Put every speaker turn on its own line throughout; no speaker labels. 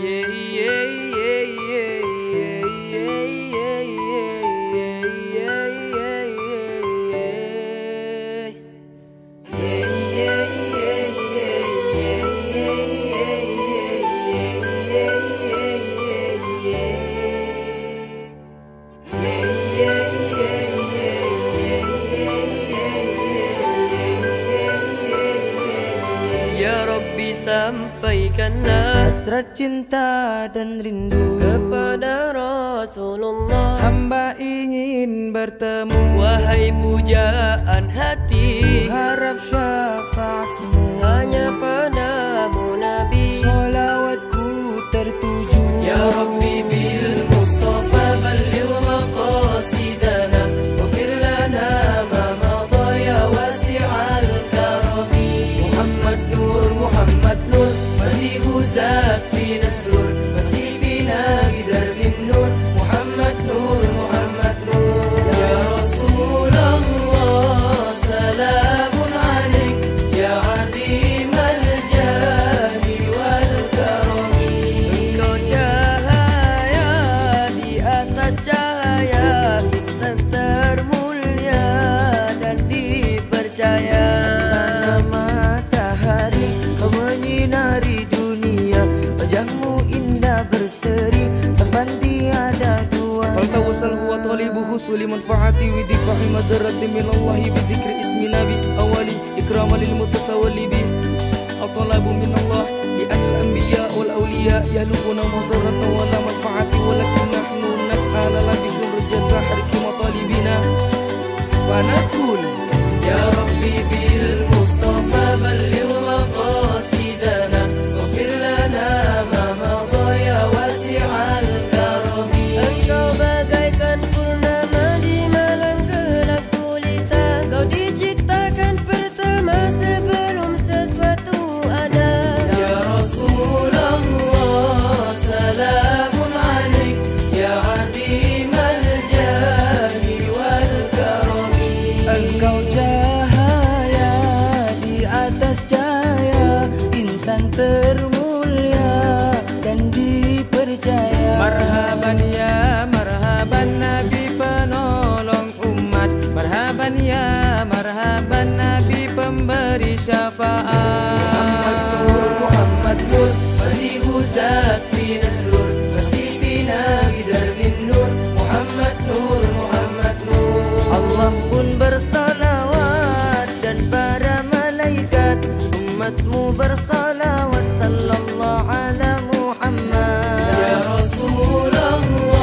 Ya Rabbi, sampaikanlah
hasrat cinta dan rindu
kepada Rasulullah.
Hamba ingin bertemu,
Wahai pujaan hati,
harap syafaatmu
hanya padamu Nabi.
Salawatku tertuju,
Ya Rabbi bil Mustafa balligh maqasidana waghfir lana ma madha ya wasi'al karami. Muhammad Nur malihu zat fi nasrur wasifina bidarbin nur. Muhammad Nur Ya Rasulullah, salamun alaik ya azimal jani wal karami. Engkau cahaya di atas cahaya, insan termulia dan dipercaya.
Sana matahari kau menyinari dunia, wajahmu indah berseri sampan tiada dua.
فالتوسل هو طالب حصول منفعة ودفاع مضرة من الله بذكر اسم نبي أولي إكراما للمتسول به. الطلب من الله لأن الأنبياء والأولياء يهلكون مضرة ولا منفعة، ولكن نحن نسأل بهم رجاء حرك مطالبنا فنقول
Ya Rabbi bil Mustafa balligh maqasidana waghfir lana ma madha ya wasi'al karami. Engkau bagaikan purnama di malam gelap gulita, kau diciptakan pertama sebelum sesuatu ada. Ya Rasulullah, salamun alaik ya azimal jani wal karami.
Engkau cahaya di atas cahaya, insan termulia dan dipercaya.
Marhaban ya marhaban Nabi penolong umat, marhaban ya marhaban Nabi pemberi syafaat.
Muhammad Nur malihu zat fi nasrur wasifina bidarbin nur. Muhammad Nur
Allah pun bersalawat dan para malaikat, umatmu bersalawat sallallahu ala Muhammad.
Ya Rasulullah,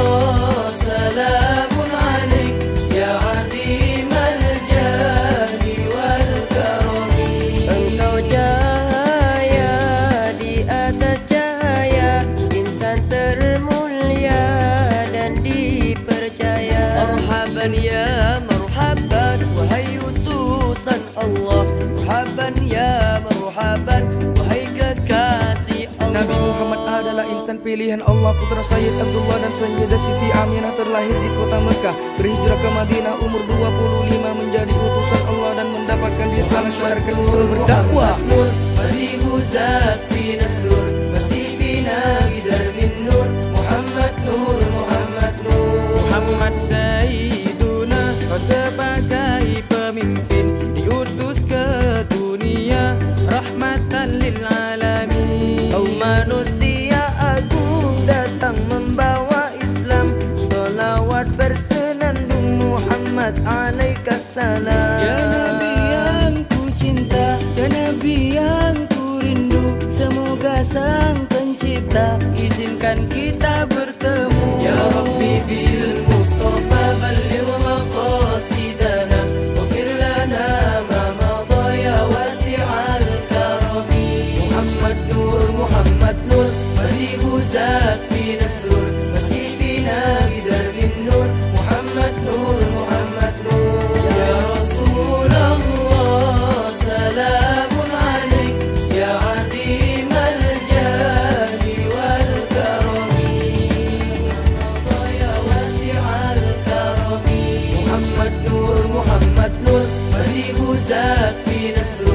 salamun alaik ya azimal jani wal karami. Engkau cahaya di atas cahaya, insan termulia dan dipercaya. Marhaban ya marhaban, wahai utusan Allah. Marhaban ya marhaban, wahai kekasih Allah.
Nabi Muhammad adalah insan pilihan Allah, putra Sayyid Abdullah dan Sayyidah Siti Aminah, terlahir di kota Mekah, berhijrah ke Madinah umur 25, menjadi utusan Allah dan mendapatkan Islam masyarakat disuruh berdakwah.
Nur malihu zat fi nasrur wasifina bidarbin nur. Muhammad Nur
Muhammad Sayyiduna, kau sebagai pemimpin diutus ke dunia rahmatan lil alamin.
Kau manusia agung datang membawa Islam, salawat bersenandung Muhammad alaikassalam. Ya Nabi yang ku cinta, ya Nabi yang ku rindu, semoga Sang Pencipta izinkan kita bertemu.
Ya Rabbi bil Mustafa balligh maqasidana waghfir lana ma madha ya wasi'al karami. Muhammad Nur malihu zat fi nasrur wasifina bidarbin nur. Muhammad Nur Ya Rasulullah, salamun alaik ya azimal jani wal karami. Ya wasi'al karami. Muhammad Nur malihu zat fi nasrur